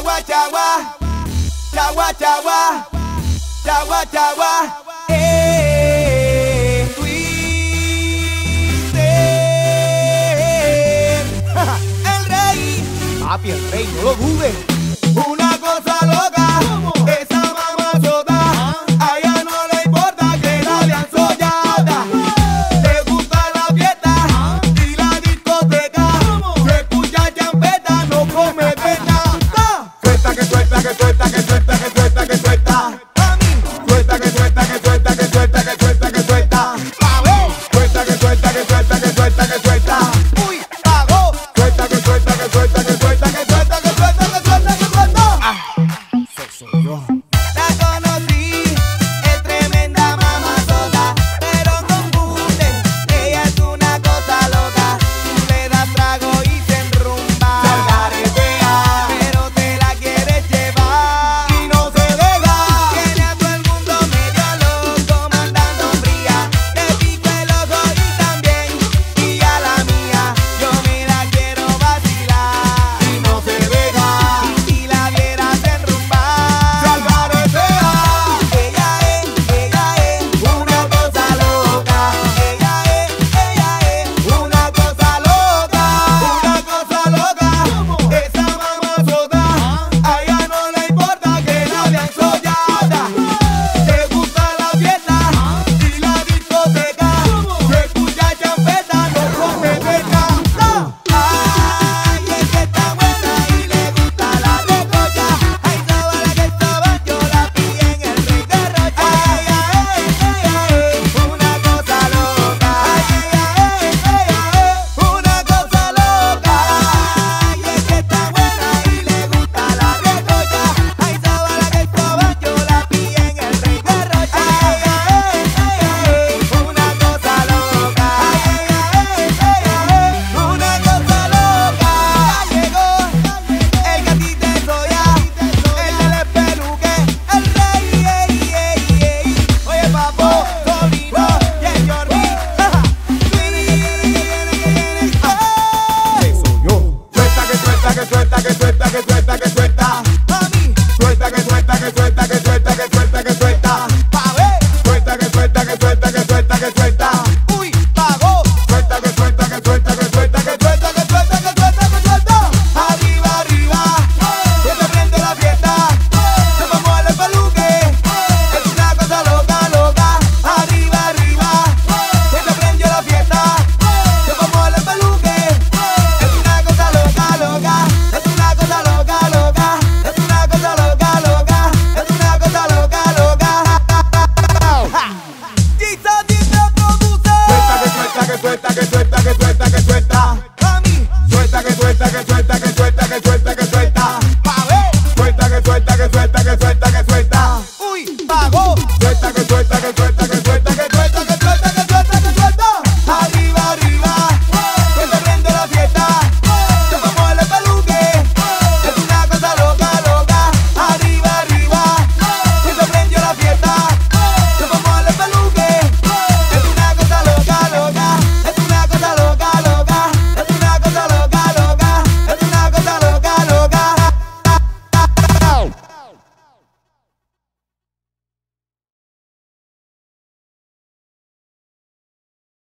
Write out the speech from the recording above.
Chagua, chagua, chagua, chagua, chagua, chagua. El rey, Papi, el rey, no lo dudes. una cosa loca. Esa mamazota, a ella no le importa que la vean soñada. Le gusta la fiesta y la discoteca. Se escucha champeta, no come pena. Suelta, que suelta, que suelta, que suelta, que suelta, que suelta. Suelta, que suelta, que suelta, que suelta, que suelta, que suelta. Suelta, que suelta, que suelta, que suelta, que suelta. Uy, pagó. Suelta, que suelta, que suelta, que suelta, que suelta, que suelta, que suelta, que suelta. Soy yo. La conocí, es tremenda mamazota, pero confunde, ella es una cosa loca. Tú le das trago y se enrumba, se algaretea, pero te la quieres llevar y no se deja. Tiene a todo el mundo medio loco, mandando fría. Le pico el ojo y también, y a la mía, yo me la quiero vacilar y no se deja. Y si la viera se enrumba, se algaretea. Ella es una cosa loca. Ella es una cosa loca. Una cosa loca. Esa mamazota, a ella no le importa que la vean soñada. Le gusta la fiesta y la discoteca. Se escucha champeta, no come pena. Ay, es que está buena y le gusta la recocha. Ay, sobala que estaba, yo la pillé en el Rey de Rocha. Ella es una cosa loca. Ella es una cosa loca. Ay, es que está buena y le gusta la recocha. Ay, sobala que estaba, yo la pillé en el Rey de Rocha. Ella es una cosa loca. Ella es una cosa loca. Ya llegó el gatito de soya, el del espeluque, el rey. Oye, papo, sobrino, y el Jordi. Soy yo. Suelta, que suelta, que suelta, que suelta, que suelta.